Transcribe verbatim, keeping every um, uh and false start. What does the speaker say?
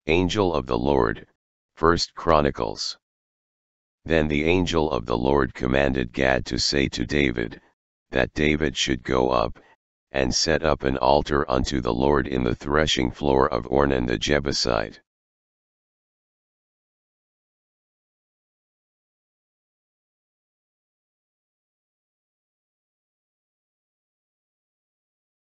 Angel of the Lord, First Chronicles. Then the angel of the Lord commanded Gad to say to David, that David should go up, and set up an altar unto the Lord in the threshing floor of Ornan the Jebusite.